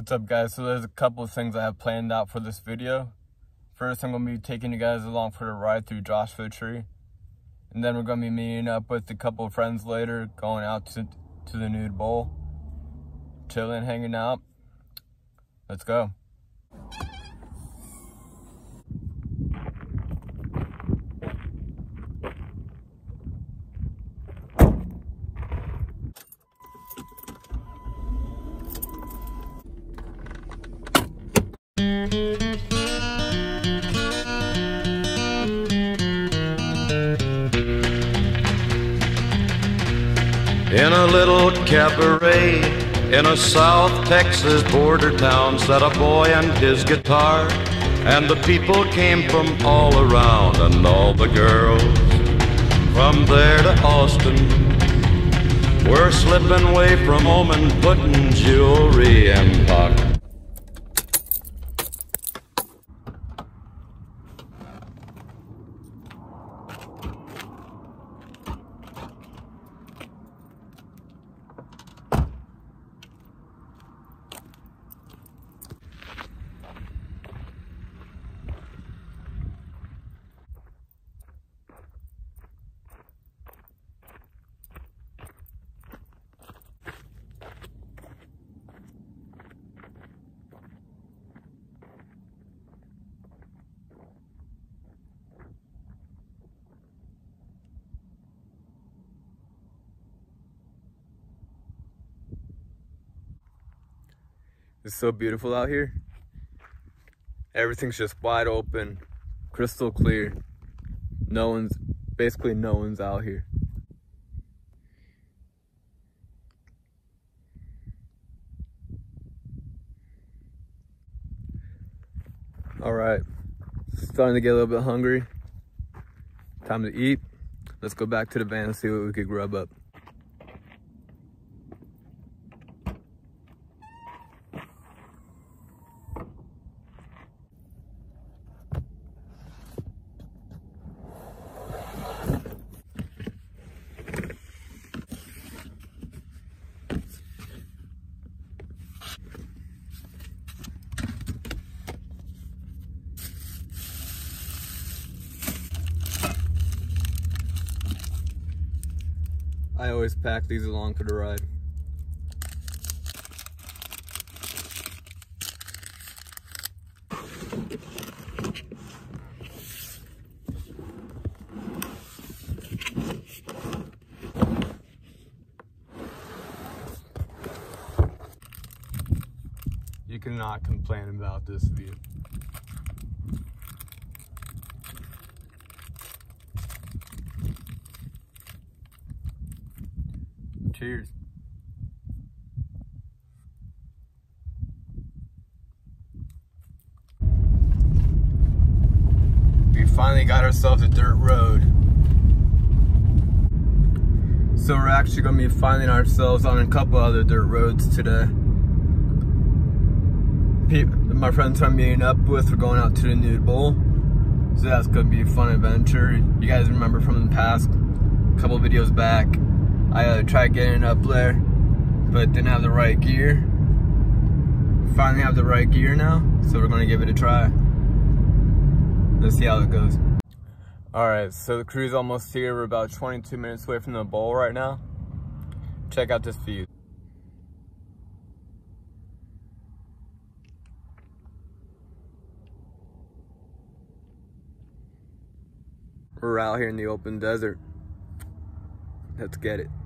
What's up, guys? So there's a couple of things I have planned out for this video. First, I'm going to be taking you guys along for the ride through Joshua Tree. And then we're going to be meeting up with a couple of friends later, going out to the Nude Bowl. Chilling, hanging out. Let's go. In a little cabaret in a South Texas border town sat a boy and his guitar, and the people came from all around, and all the girls from there to Austin were slipping away from home and putting jewelry in pocket. It's so beautiful out here. Everything's just wide open, crystal clear. Basically no one's out here. All right, starting to get a little bit hungry. Time to eat. Let's go back to the van and see what we could grub up. I always pack these along for the ride. You cannot complain about this view. Cheers. We finally got ourselves a dirt road. So we're actually going to be finding ourselves on a couple other dirt roads today. My friends I'm meeting up with are going out to the Nude Bowl. So that's going to be a fun adventure. You guys remember from the past couple videos back, I tried getting up there, but didn't have the right gear. Finally have the right gear now, so we're gonna give it a try. Let's see how it goes. All right, so the crew's almost here. We're about 22 minutes away from the bowl right now. Check out this view. We're out here in the open desert. Let's get it.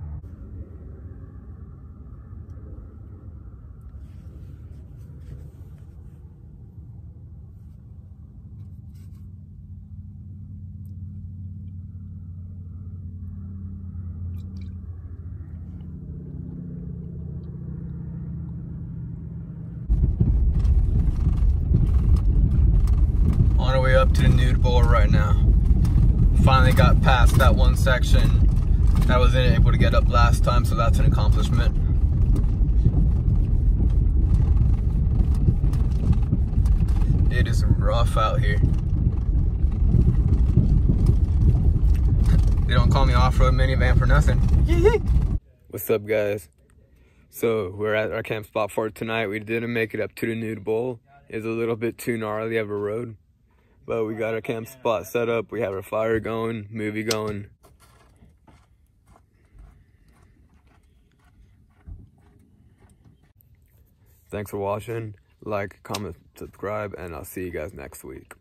On our way up to the Nude Bowl right now. Finally got past that one section that I wasn't able to get up last time, so that's an accomplishment. It is rough out here. They don't call me off-road minivan for nothing. What's up, guys? So we're at our camp spot for tonight. We didn't make it up to the Nude Bowl. It's a little bit too gnarly of a road, but we got our camp spot set up. We have our fire going, movie going. Thanks for watching. Like, comment, subscribe, and I'll see you guys next week.